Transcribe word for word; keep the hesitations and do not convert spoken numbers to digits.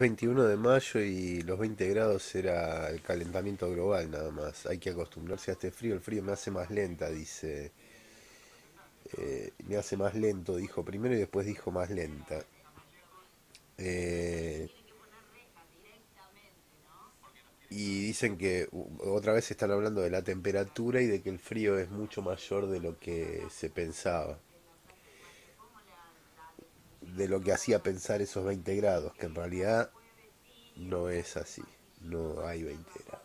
veintiuno de mayo y los veinte grados era el calentamiento global nada más. Hay que acostumbrarse a este frío. El frío me hace más lenta, dice. Eh, me hace más lento, dijo primero y después dijo más lenta. Eh, y dicen que u- otra vez están hablando de la temperatura y de que el frío es mucho mayor de lo que se pensaba. De lo que hacía pensar esos veinte grados, que en realidad no es así. No hay veinte grados.